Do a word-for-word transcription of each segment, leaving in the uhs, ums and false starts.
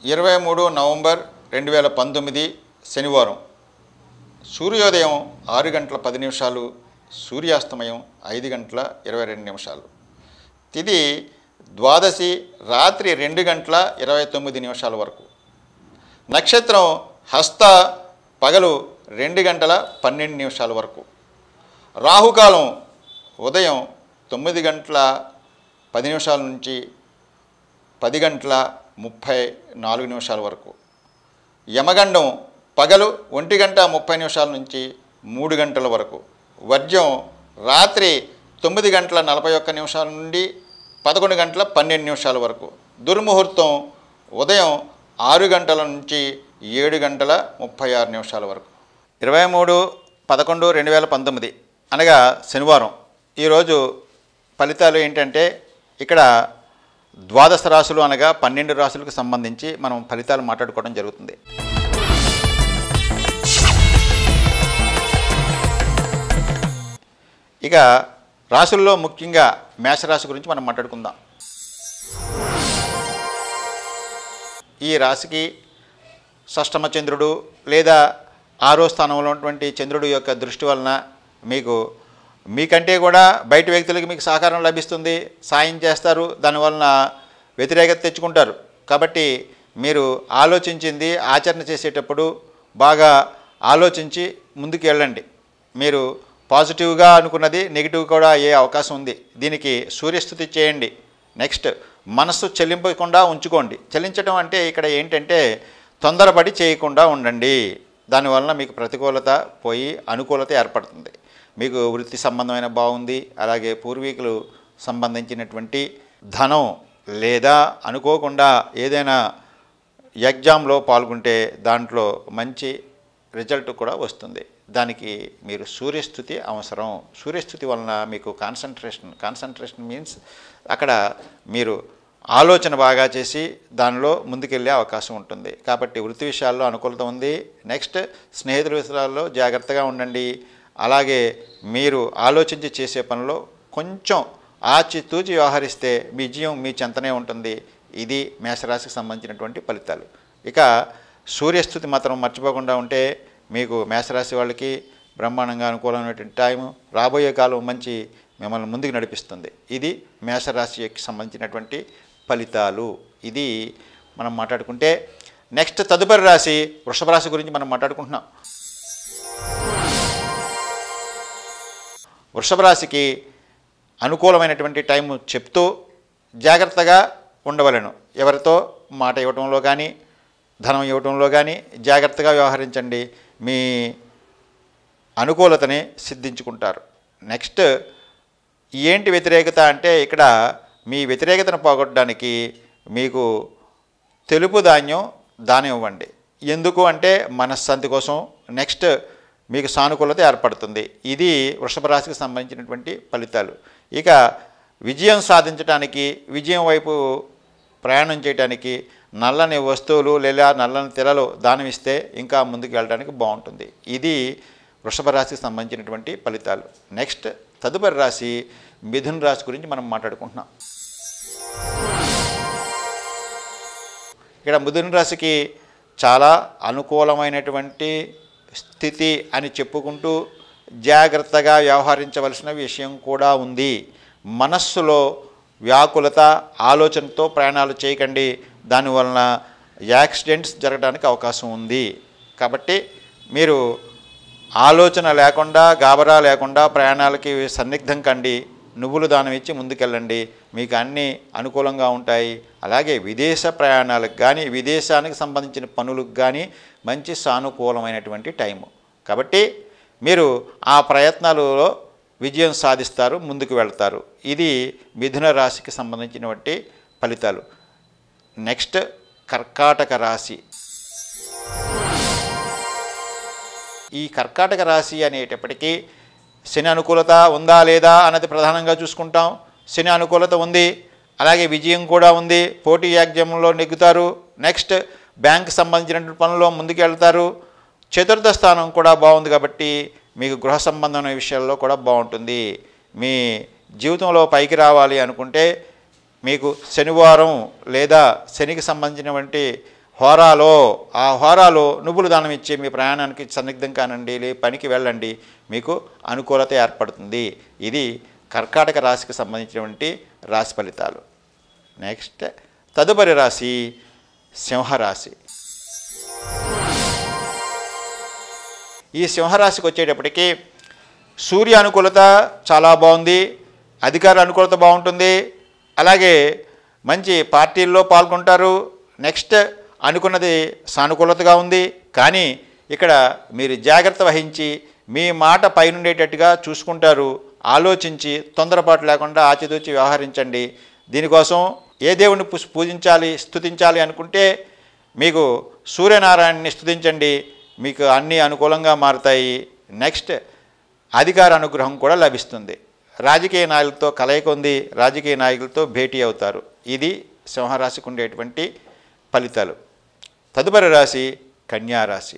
ఇరవై మూడు నవంబర్ రెండు వేల పంతొమ్మిది శనివారం. సూర్యోదయం ఆరు గంటల పది నిమిషాలు, సూర్యాస్తమయం ఐదు గంటల ఇరవై రెండు నిమిషాలు. తిథి ద్వాదశి రాత్రి రెండు గంటల ఇరవై తొమ్మిది నిమిషాల వరకు. నక్షత్రం హస్త పగలు రెండు గంటల పన్నెండు నిమిషాల వరకు. రాహుకాలం ఉదయం తొమ్మిది గంటల పది నిమిషాల నుంచి పది గంటల ముప్పై నాలుగు నిమిషాల వరకు. యమగండం పగలు ఒంటి గంట ముప్పై నిమిషాల నుంచి మూడు గంటల వరకు. వర్జ్యం రాత్రి తొమ్మిది గంటల నలభై ఒక్క నిమిషాల నుండి పదకొండు గంటల పన్నెండు నిమిషాల వరకు. దుర్ముహూర్తం ఉదయం ఆరు గంటల నుంచి ఏడు గంటల ముప్పై ఆరు నిమిషాల వరకు. ఇరవై మూడు పదకొండు రెండు వేల పంతొమ్మిది అనగా శనివారం. ఈరోజు ఫలితాలు ఏంటంటే, ఇక్కడ ద్వాదశ రాశులు అనగా పన్నెండు రాశులకు సంబంధించి మనం ఫలితాలు మాట్లాడుకోవడం జరుగుతుంది. ఇక రాశుల్లో ముఖ్యంగా మేషరాశి గురించి మనం మాట్లాడుకుందాం. ఈ రాశికి షష్టమ చంద్రుడు లేదా ఆరో స్థానంలో ఉన్నటువంటి చంద్రుడు యొక్క దృష్టి వలన మీకు మీకంటే కూడా బయట వ్యక్తులకి మీకు సహకారం లభిస్తుంది, సాయం చేస్తారు, దానివలన వ్యతిరేకత తెచ్చుకుంటారు. కాబట్టి మీరు ఆలోచించింది ఆచరణ చేసేటప్పుడు బాగా ఆలోచించి ముందుకు వెళ్ళండి. మీరు పాజిటివ్గా అనుకున్నది నెగిటివ్ కూడా అయ్యే అవకాశం ఉంది. దీనికి సూర్యస్థుతి చేయండి. నెక్స్ట్ మనస్సు చెల్లింపకుండా ఉంచుకోండి. చెల్లించడం అంటే ఇక్కడ ఏంటంటే తొందరపడి చేయకుండా ఉండండి. దానివలన మీకు ప్రతికూలత పోయి అనుకూలత ఏర్పడుతుంది. మీకు వృత్తి సంబంధమైన బాగుంది, అలాగే పూర్వీకులు సంబంధించినటువంటి ధనం లేదా అనుకోకుండా ఏదైనా ఎగ్జామ్లో పాల్గొంటే దాంట్లో మంచి రిజల్ట్ కూడా వస్తుంది. దానికి మీరు సూర్యస్థుతి అవసరం. సూర్యస్థుతి వలన మీకు కాన్సన్ట్రేషన్ కాన్సన్ట్రేషన్ మీన్స్ అక్కడ మీరు ఆలోచన బాగా చేసి దానిలో ముందుకెళ్ళే అవకాశం ఉంటుంది. కాబట్టి వృత్తి విషయాల్లో అనుకూలత ఉంది. నెక్స్ట్ స్నేహితుల విషయాల్లో జాగ్రత్తగా ఉండండి. అలాగే మీరు ఆలోచించి చేసే పనిలో కొంచెం ఆచితూచి వ్యవహరిస్తే మీ విజయం మీ చెంతనే ఉంటుంది. ఇది మేషరాశికి సంబంధించినటువంటి ఫలితాలు. ఇక సూర్యస్థుతి మాత్రం మర్చిపోకుండా ఉంటే మీకు మేషరాశి వాళ్ళకి బ్రహ్మాండంగా అనుకూలమైనటువంటి టైం, రాబోయే కాలం మంచి మిమ్మల్ని ముందుకు నడిపిస్తుంది. ఇది మేషరాశికి సంబంధించినటువంటి ఫలితాలు. ఇది మనం మాట్లాడుకుంటే నెక్స్ట్ తదుపరి రాశి వృషభ రాశి గురించి మనం మాట్లాడుకుంటున్నాం. వృషభ రాశికి అనుకూలమైనటువంటి టైం చెప్తూ జాగ్రత్తగా ఉండవలను. ఎవరితో మాట ఇవ్వటంలో కానీ ధనం ఇవ్వటంలో కానీ జాగ్రత్తగా వ్యవహరించండి. మీ అనుకూలతని సిద్ధించుకుంటారు. నెక్స్ట్ ఏంటి వ్యతిరేకత అంటే, ఇక్కడ మీ వ్యతిరేకతను పోగొట్టడానికి మీకు తెలుపు ధాన్యం దానం ఇవ్వండి. ఎందుకు అంటే మనశ్శాంతి కోసం. నెక్స్ట్ మీకు సానుకూలత ఏర్పడుతుంది. ఇది వృషభ రాశికి సంబంధించినటువంటి ఫలితాలు. ఇక విజయం సాధించడానికి, విజయం వైపు ప్రయాణం చేయడానికి నల్లని వస్తువులు లేదా నల్లని తెరలు దానం ఇస్తే ఇంకా ముందుకు వెళ్ళడానికి బాగుంటుంది. ఇది వృషభ రాశికి సంబంధించినటువంటి ఫలితాలు. నెక్స్ట్ తదుపరి రాశి మిథున రాశి గురించి మనం మాట్లాడుకుంటున్నాం. ఇక్కడ మిథున రాశికి చాలా అనుకూలమైనటువంటి స్థితి అని చెప్పుకుంటూ జాగ్రత్తగా వ్యవహరించవలసిన విషయం కూడా ఉంది. మనస్సులో వ్యాకులత, ఆలోచనతో ప్రయాణాలు చేయకండి. దానివలన యాక్సిడెంట్స్ జరగడానికి అవకాశం ఉంది. కాబట్టి మీరు ఆలోచన లేకుండా, గాబరా లేకుండా ప్రయాణాలకి సన్నిగ్ధం కండి. నువ్వులు దానం ఇచ్చి ముందుకెళ్ళండి. మీకు అన్నీ అనుకూలంగా ఉంటాయి. అలాగే విదేశ ప్రయాణాలకు కానీ, విదేశానికి సంబంధించిన పనులకు కానీ మంచి సానుకూలమైనటువంటి టైము. కాబట్టి మీరు ఆ ప్రయత్నాలలో విజయం సాధిస్తారు, ముందుకు వెళ్తారు. ఇది మిథున రాశికి సంబంధించినటువంటి ఫలితాలు. నెక్స్ట్ కర్కాటక రాశి. ఈ కర్కాటక రాశి అనేటప్పటికీ శని అనుకూలత ఉందా లేదా అన్నది ప్రధానంగా చూసుకుంటాం. శని అనుకూలత ఉంది, అలాగే విజయం కూడా ఉంది. పోటీ ఎగ్జామ్లో నెగ్గుతారు. నెక్స్ట్ బ్యాంక్ సంబంధించినటువంటి పనుల్లో ముందుకు వెళ్తారు. చతుర్థ స్థానం కూడా బాగుంది కాబట్టి మీకు గృహ సంబంధమైన విషయాల్లో కూడా బాగుంటుంది. మీ జీవితంలో పైకి రావాలి అనుకుంటే మీకు శనివారం లేదా శనికి సంబంధించినటువంటి హోరాలో ఆ హోరాలో నువ్వులు దానం ఇచ్చి మీ ప్రయాణానికి సన్నిగ్ధం కానండి, లే పనికి వెళ్ళండి, మీకు అనుకూలత ఏర్పడుతుంది. ఇది కర్కాటక రాశికి సంబంధించినటువంటి రాశి ఫలితాలు. నెక్స్ట్ తదుపరి రాశి సింహరాశి. ఈ సింహరాశికి వచ్చేటప్పటికి సూర్య అనుకూలత చాలా బాగుంది, అధికార అనుకూలత బాగుంటుంది, అలాగే మంచి పార్టీల్లో పాల్గొంటారు. నెక్స్ట్ అనుకున్నది సానుకూలతగా ఉంది. కానీ ఇక్కడ మీరు జాగ్రత్త వహించి మీ మాట పైనుండేటట్టుగా చూసుకుంటారు. ఆలోచించి తొందరపాటు లేకుండా ఆచితూచి వ్యవహరించండి. దీనికోసం ఏ దేవుణ్ణి పూజించాలి స్తుతించాలి అనుకుంటే మీకు సూర్యనారాయణని స్తుతించండి, మీకు అన్నీ అనుకూలంగా మారుతాయి. నెక్స్ట్ అధికార అనుగ్రహం కూడా లభిస్తుంది. రాజకీయ నాయకులతో కలయిక ఉంది, రాజకీయ నాయకులతో భేటీ అవుతారు. ఇది సింహరాశికి ఉండేటువంటి ఫలితాలు. తదుపరి రాశి కన్యారాశి.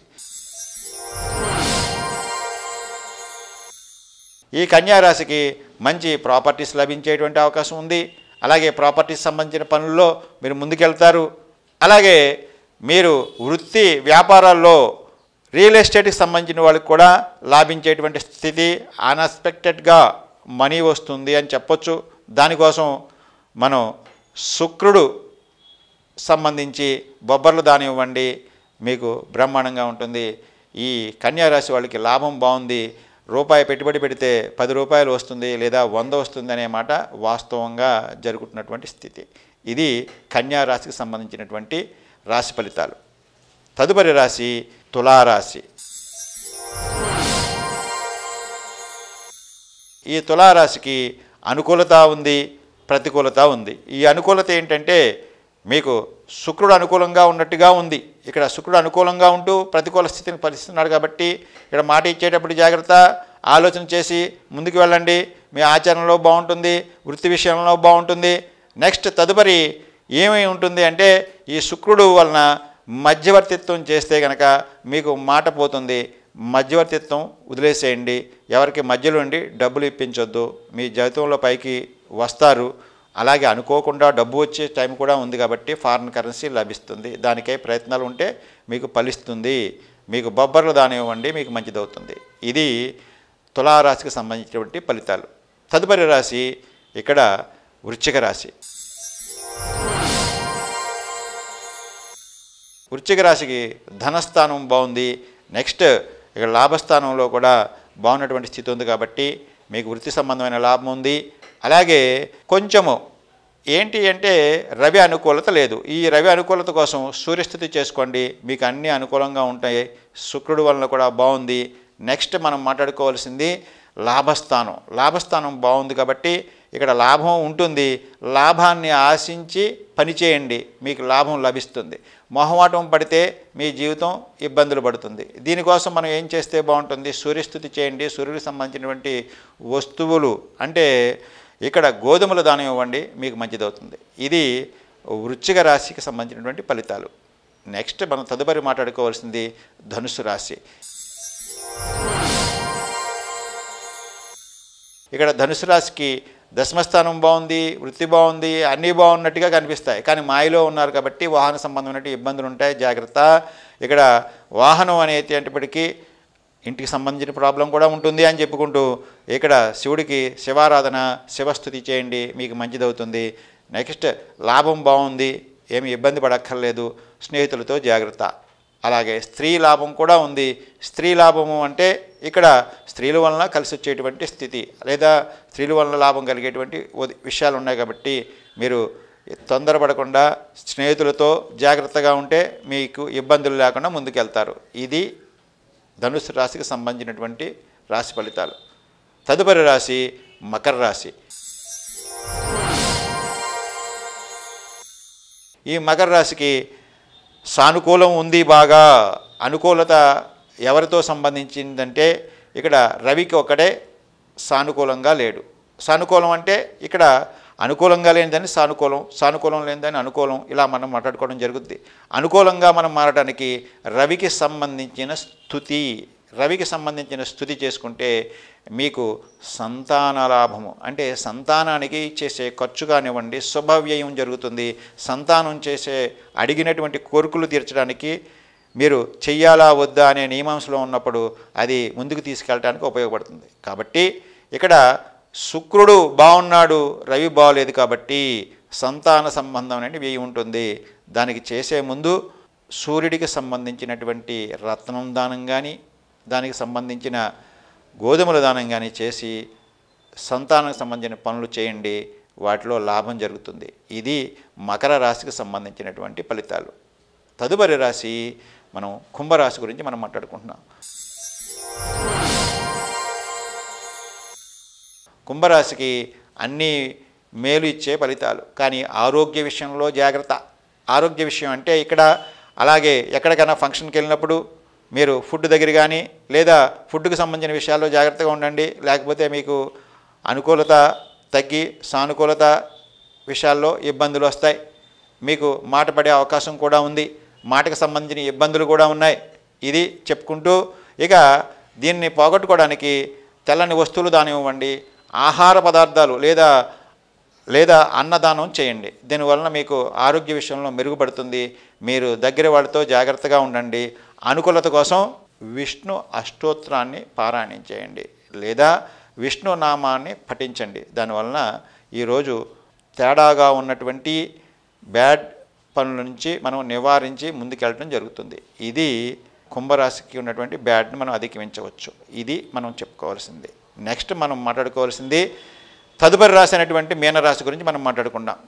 ఈ కన్యారాశికి మంచి ప్రాపర్టీస్ లభించేటువంటి అవకాశం ఉంది. అలాగే ప్రాపర్టీస్ సంబంధించిన పనుల్లో మీరు ముందుకెళ్తారు. అలాగే మీరు వృత్తి వ్యాపారాల్లో రియల్ ఎస్టేట్కి సంబంధించిన వాళ్ళకి కూడా లాభించేటువంటి స్థితి, అన్ఎక్స్పెక్టెడ్గా మనీ వస్తుంది అని చెప్పొచ్చు. దానికోసం మనం శుక్రుడు సంబంధించి బొబ్బర్లు దానం ఇవ్వండి, మీకు బ్రహ్మాండంగా ఉంటుంది. ఈ కన్యారాశి వాళ్ళకి లాభం బాగుంది. రూపాయి పెట్టుబడి పెడితే పది రూపాయలు వస్తుంది లేదా వంద వస్తుంది అనే మాట వాస్తవంగా జరుగుతున్నటువంటి స్థితి. ఇది కన్యారాశికి సంబంధించినటువంటి రాశి ఫలితాలు. తదుపరి రాశి తులారాశి. ఈ తులారాశికి అనుకూలత ఉంది, ప్రతికూలత ఉంది. ఈ అనుకూలత ఏంటంటే మీకు శుక్రుడు అనుకూలంగా ఉన్నట్టుగా ఉంది. ఇక్కడ శుక్రుడు అనుకూలంగా ఉంటూ ప్రతికూల స్థితిని పరిస్తున్నాడు కాబట్టి ఇక్కడ మాట ఇచ్చేటప్పుడు జాగ్రత్త, ఆలోచన చేసి ముందుకు వెళ్ళండి. మీ ఆచరణలో బాగుంటుంది, వృత్తి విషయంలో బాగుంటుంది. నెక్స్ట్ తదుపరి ఏమై ఉంటుంది అంటే ఈ శుక్రుడు వలన మధ్యవర్తిత్వం చేస్తే కనుక మీకు మాట పోతుంది. మధ్యవర్తిత్వం వదిలేసేయండి. ఎవరికి మధ్యలో ఉండి డబ్బులు ఇప్పించొద్దు. మీ జీవితంలో పైకి వస్తారు. అలాగే అనుకోకుండా డబ్బు వచ్చే టైం కూడా ఉంది కాబట్టి ఫారిన్ కరెన్సీ లభిస్తుంది. దానికై ప్రయత్నాలు ఉంటే మీకు ఫలిస్తుంది. మీకు బొబ్బర్లు దానం ఇవ్వండి, మీకు మంచిదవుతుంది. ఇది తులారాశికి సంబంధించినటువంటి ఫలితాలు. తదుపరి రాశి ఇక్కడ వృశ్చిక రాశి. వృశ్చిక రాశికి ధనస్థానం బాగుంది. నెక్స్ట్ ఇక్కడ లాభస్థానంలో కూడా బాగున్నటువంటి స్థితి ఉంది కాబట్టి మీకు వృత్తి సంబంధమైన లాభం ఉంది. అలాగే కొంచెము ఏంటి అంటే రవి అనుకూలత లేదు. ఈ రవి అనుకూలత కోసం సూర్యస్థితి చేసుకోండి, మీకు అన్నీ అనుకూలంగా ఉంటాయి. శుక్రుడు వలన కూడా బాగుంది. నెక్స్ట్ మనం మాట్లాడుకోవాల్సింది లాభస్థానం. లాభస్థానం బాగుంది కాబట్టి ఇక్కడ లాభం ఉంటుంది. లాభాన్ని ఆశించి పనిచేయండి, మీకు లాభం లభిస్తుంది. మొహమాటం పడితే మీ జీవితం ఇబ్బందులు పడుతుంది. దీనికోసం మనం ఏం చేస్తే బాగుంటుంది? సూర్యస్థుతి చేయండి. సూర్యుడికి సంబంధించినటువంటి వస్తువులు అంటే ఇక్కడ గోధుమల దానం ఇవ్వండి, మీకు మంచిదవుతుంది. ఇది వృశ్చిక రాశికి సంబంధించినటువంటి ఫలితాలు. నెక్స్ట్ మనం తదుపరి మాట్లాడుకోవాల్సింది ధనుసు రాశి. ఇక్కడ ధనుసు రాశికి దశమస్థానం బాగుంది, వృత్తి బాగుంది, అన్నీ బాగున్నట్టుగా కనిపిస్తాయి. కానీ మాయలో ఉన్నారు కాబట్టి వాహన సంబంధమైన ఇబ్బందులు ఉంటాయి, జాగ్రత్త. ఇక్కడ వాహనం అనేటప్పటికీ ఇంటికి సంబంధించిన ప్రాబ్లం కూడా ఉంటుంది అని చెప్పుకుంటూ ఇక్కడ శివుడికి శివారాధన, శివస్థుతి చేయండి, మీకు మంచిదవుతుంది. నెక్స్ట్ లాభం బాగుంది, ఏమి ఇబ్బంది పడక్కర్లేదు. స్నేహితులతో జాగ్రత్త. అలాగే స్త్రీ లాభం కూడా ఉంది. స్త్రీ లాభము అంటే ఇక్కడ స్త్రీల వలన కలిసి వచ్చేటువంటి స్థితి లేదా స్త్రీల వలన లాభం కలిగేటువంటి విషయాలు ఉన్నాయి కాబట్టి మీరు తొందరపడకుండా స్నేహితులతో జాగ్రత్తగా ఉంటే మీకు ఇబ్బందులు లేకుండా ముందుకెళ్తారు. ఇది ధనుసు రాశికి సంబంధించినటువంటి రాశి ఫలితాలు. తదుపరి రాశి మకర రాశి. ఈ మకర రాశికి సానుకూలం ఉంది బాగా. అనుకూలత ఎవరితో సంబంధించిందంటే ఇక్కడ రవికి ఒకడే సానుకూలంగా లేడు. సానుకూలం అంటే ఇక్కడ అనుకూలంగా లేనిదని సానుకూలం, సానుకూలం లేనిదని అనుకూలం, ఇలా మనం మాట్లాడుకోవడం జరుగుద్ది. అనుకూలంగా మనం మారడానికి రవికి సంబంధించిన స్తుతి, రవికి సంబంధించిన స్తుతి చేసుకుంటే మీకు సంతాన లాభము, అంటే సంతానానికి చేసే ఖర్చు కానివ్వండి, శుభవ్యయం జరుగుతుంది. సంతానం చేసే అడిగినటువంటి కోరికలు తీర్చడానికి మీరు చెయ్యాలా వద్దా అనే నియమాంశంలో ఉన్నప్పుడు అది ముందుకు తీసుకెళ్ళడానికి ఉపయోగపడుతుంది. కాబట్టి ఇక్కడ శుక్రుడు బాగున్నాడు, రవి బాగోలేదు, కాబట్టి సంతాన సంబంధం అనేది వ్యయం ఉంటుంది. దానికి చేసే ముందు సూర్యుడికి సంబంధించినటువంటి రత్నం దానం కానీ, దానికి సంబంధించిన గోధుమల దానం కానీ చేసి సంతానానికి సంబంధించిన పనులు చేయండి, వాటిలో లాభం జరుగుతుంది. ఇది మకర రాశికి సంబంధించినటువంటి ఫలితాలు. తదుపరి రాశి మనం కుంభరాశి గురించి మనం మాట్లాడుకుంటున్నాం. కుంభరాశికి అన్నీ మేలు ఇచ్చే ఫలితాలు, కానీ ఆరోగ్య విషయంలో జాగ్రత్త. ఆరోగ్య విషయం అంటే ఇక్కడ అలాగే ఎక్కడికైనా ఫంక్షన్కి వెళ్ళినప్పుడు మీరు ఫుడ్ దగ్గర కానీ లేదా ఫుడ్కి సంబంధించిన విషయాల్లో జాగ్రత్తగా ఉండండి. లేకపోతే మీకు అనుకూలత తగ్గి సానుకూలత విషయాల్లో ఇబ్బందులు వస్తాయి. మీకు మాట పడే అవకాశం కూడా ఉంది. మాటకు సంబంధించిన ఇబ్బందులు కూడా ఉన్నాయి. ఇది చెప్పుకుంటూ ఇక దీన్ని పోగొట్టుకోవడానికి తెల్లని వస్తువులు దానం ఇవ్వండి, ఆహార పదార్థాలు లేదా లేదా అన్నదానం చేయండి. దీనివలన మీకు ఆరోగ్య విషయంలో మెరుగుపడుతుంది. మీరు దగ్గర వాళ్ళతో జాగ్రత్తగా ఉండండి. అనుకూలత కోసం విష్ణు అష్టోత్తరాన్ని పారాయణం చేయండి లేదా విష్ణు నామాన్ని పఠించండి. దానివలన ఈరోజు తేడాగా ఉన్నటువంటి బ్యాడ్ పనుల నుంచి మనం నివారించి ముందుకెళ్ళడం జరుగుతుంది. ఇది కుంభరాశికి ఉన్నటువంటి బ్యాడ్ని మనం అధిగమించవచ్చు. ఇది మనం చెప్పుకోవాల్సింది. నెక్స్ట్ మనం మాట్లాడుకోవాల్సింది తదుపరి రాశి అనేటువంటి మీనరాశి గురించి మనం మాట్లాడుకుందాం.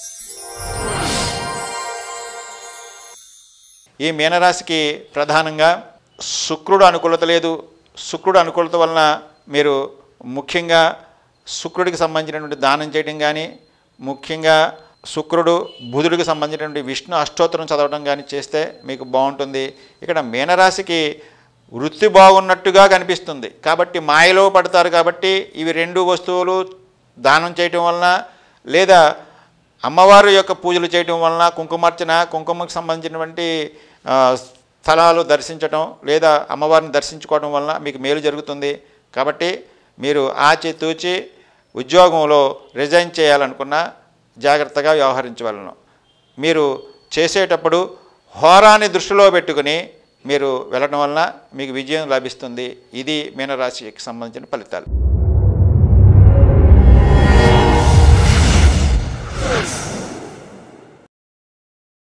ఈ మీనరాశికి ప్రధానంగా శుక్రుడు అనుకూలత లేదు. శుక్రుడు అనుకూలత వలన మీరు ముఖ్యంగా శుక్రుడికి సంబంధించినటువంటి దానం చేయడం కానీ, ముఖ్యంగా శుక్రుడు బుధుడికి సంబంధించినటువంటి విష్ణు అష్టోత్తరం చదవడం కానీ చేస్తే మీకు బాగుంటుంది. ఇక్కడ మీనరాశికి వృత్తి బాగున్నట్టుగా కనిపిస్తుంది కాబట్టి మాయలో పడతారు. కాబట్టి ఇవి రెండు వస్తువులు దానం చేయటం వలన లేదా అమ్మవారి యొక్క పూజలు చేయటం వలన కుంకుమార్చన, కుంకుమకు సంబంధించినటువంటి స్థలాలు దర్శించటం లేదా అమ్మవారిని దర్శించుకోవడం వలన మీకు మేలు జరుగుతుంది. కాబట్టి మీరు ఆచితూచి ఉద్యోగంలో రిజైన్ చేయాలనుకున్నా జాగ్రత్తగా వ్యవహరించవలను. మీరు చేసేటప్పుడు హోరాన్ని దృష్టిలో పెట్టుకుని మీరు వెళ్ళడం వలన మీకు విజయం లభిస్తుంది. ఇది మీనరాశికి సంబంధించిన ఫలితాలు.